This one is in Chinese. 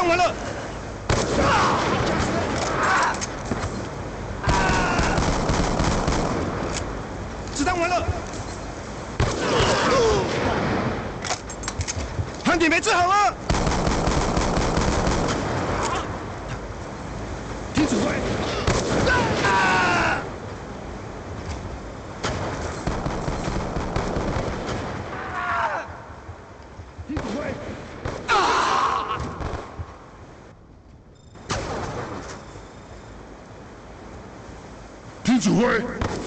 弹完了。子弹完了。航点没治好啊！听指挥。听指挥。听指挥。